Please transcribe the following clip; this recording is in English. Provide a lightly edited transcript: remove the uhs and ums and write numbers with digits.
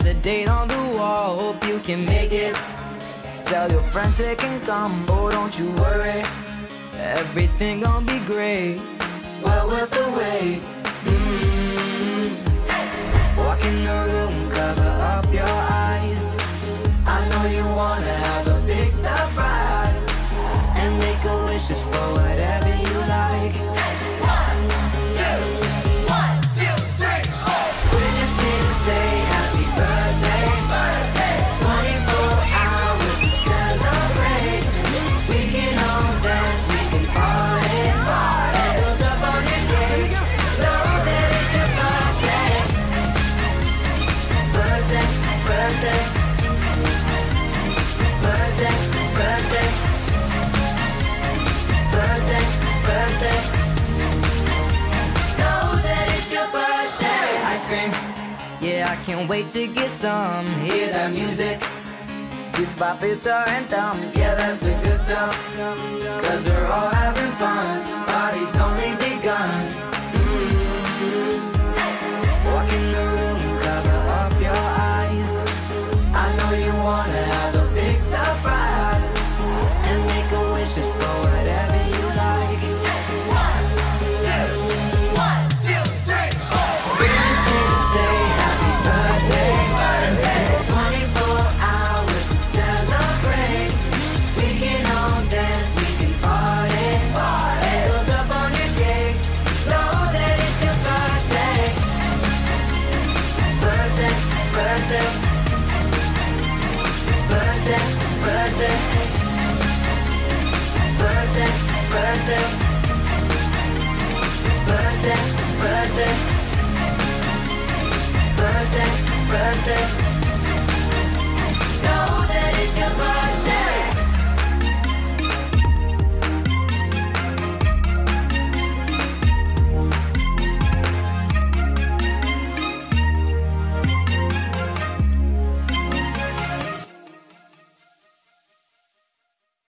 the date on the wall. Hope you can make it. Tell your friends they can come. Oh, don't you worry, everything gon' be great. Well worth the wait. Walk in the room, cover up your eyes. I know you wanna have a big surprise and make a wish just for whatever you like. One, two, 3, 4. We just need to say happy birthday, birthday. 24 hours to celebrate. We can all dance, we can party, party. Goes up on your cake. Know that it's your birthday. Birthday, birthday. Birthday, birthday. Birthday, birthday. Know that it's your birthday. Ice cream, yeah, I can't wait to get some. Hear that music, beats pop, it's our anthem. Yeah, that's the good stuff, 'cause we're all having fun. Party's only begun. Walk in the room, cover up your eyes. I know you wanna have a big surprise and make a wish just for whatever you like. One, two, 3, 4. We just need to say happy birthday, birthday. 24 hours to celebrate. We can all dance, we can party, party. Goes up on your cake. Know that it's your birthday. Birthday, birthday. Birthday, birthday. Birthday, birthday. Birthday, birthday. Birthday, birthday.